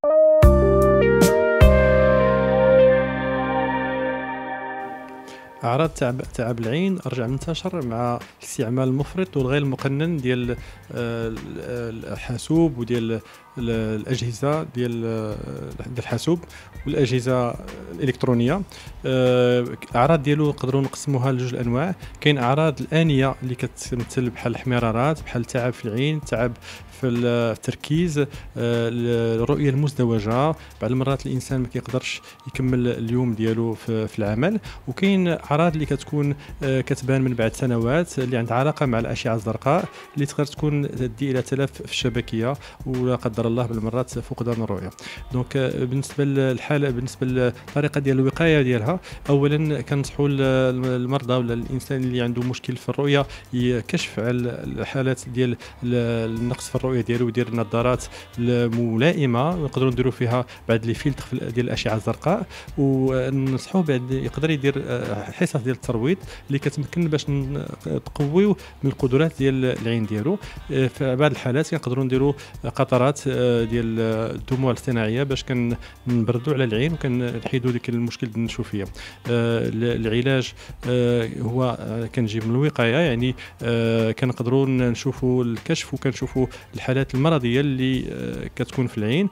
أعراض تعب العين رجع منتشر مع الاستعمال المفرط والغير المقنن ديال الحاسوب وديال الأجهزة ديال الحاسوب والأجهزة الإلكترونية. الأعراض ديالو نقدروا نقسموها لجوج الأنواع. كاين أعراض الآنية اللي كتمثل بحال الاحمرارات، بحال تعب في العين، تعب في التركيز، الرؤية المزدوجة، بعض المرات الإنسان ما كيقدرش يكمل اليوم ديالو في العمل. وكاين أعراض اللي كتكون كتبان من بعد سنوات اللي عندها علاقة مع الأشعة الزرقاء اللي تقدر تكون تؤدي إلى تلف في الشبكية ولا قدر الله بالمرات فقدان الرؤية. دونك بالنسبة للحالة، بالنسبة للطريقة ديال الوقاية ديالها، أولا كنصحوا المرضى ولا الإنسان اللي عنده مشكل في الرؤية يكشف على الحالات ديال النقص في الرؤية ديالو ويدير النظارات الملائمة نقدروا نديروا فيها بعد لي فيلتر ديال الأشعة الزرقاء. وننصحوه بعد يقدر يدير حصص ديال الترويض اللي كتمكن باش تقويو من القدرات ديال العين ديالو. في بعض الحالات كنقدروا نديروا قطرات ديال الدموع الاصطناعيه باش كنبردوا على العين وكنحيدوا ديك المشكل ديال النشوفيه. العلاج هو كنجي من الوقايه، يعني كنقدروا نشوفوا الكشف وكنشوفوا الحالات المرضيه اللي كتكون في العين،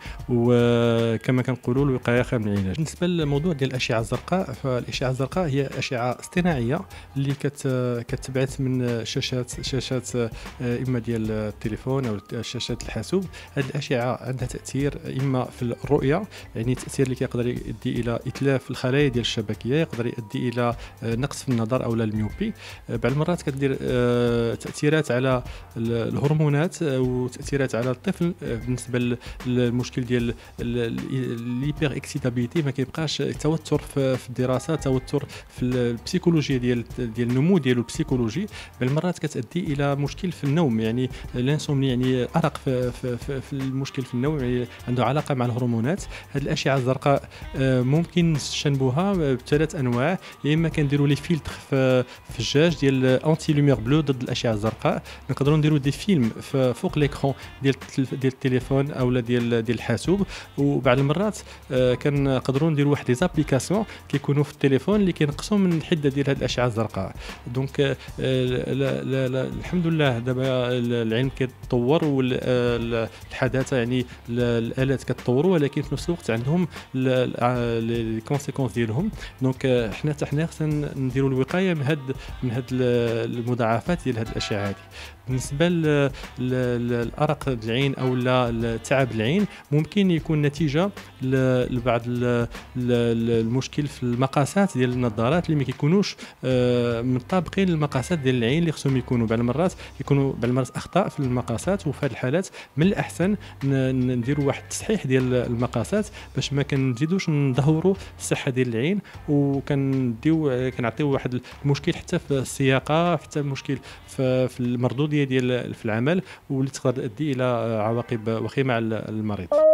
وكما كنقولوا الوقايه خير من العلاج. بالنسبه للموضوع ديال الاشعه الزرقاء، فالاشعه الزرقاء هي اشعه اصطناعيه اللي كتبعث من شاشات اما ديال التليفون او شاشات الحاسوب. هذه الاشعه عندها تاثير اما في الرؤيه، يعني تاثير اللي كيقدر يؤدي الى اتلاف الخلايا ديال الشبكيه، يقدر يؤدي الى نقص في النظر او الميوبي. بعض المرات كدير تاثيرات على الهرمونات وتاثيرات على الطفل بالنسبه للمشكل ديال الهيبر اكسيتابيليتي، ما كيبقاش توتر في الدراسه، توتر في البسيكولوجيا ديال النمو ديالو البسيكولوجي. بالمرات كتؤدي الى مشكل في النوم، يعني الانسومني، يعني ارق في المشكل في النوم، يعني عنده علاقه مع الهرمونات. هذه الاشعه الزرقاء ممكن نستشنبوها بثلاث انواع. يا اما كنديروا لي فيلتر في الجاج ديال انتي لوميير بلو ضد الاشعه الزرقاء، نقدروا نديروا دي فيلم فوق ليكرون ديال التليفون اولا ديال الحاسوب. وبعض المرات كنقدروا نديروا واحد لي زابليكاسيون كيكونوا في التليفون اللي كينقصوا من الحده ديال هذه الاشعه الزرقاء. دونك الحمد لله دابا العلم كيتطور والحداثه، يعني الالات كتطوروا، ولكن في نفس الوقت عندهم لي كونسيكونس ديالهم. دونك حنا خصنا نديروا الوقايه من هاد المضاعفات ديال هاد الاشعه هذه. بالنسبه للارق العين او تعب العين، ممكن يكون نتيجه لبعض المشكل في المقاسات ديال النظارات اللي ما كيكونوش مطابقين للمقاسات ديال العين اللي خصهم يكونوا. بعض المرات اخطاء في المقاسات، وفي هذه الحالات من الاحسن نديروا واحد التصحيح ديال المقاسات باش ما كنزيدوش نظهروا الصحه ديال العين، كنعطيو واحد المشكل حتى في السياقه، حتى مشكل في المردوديه ديال في العمل، واللي تقدر تؤدي الى عواقب وخيمه على المريض.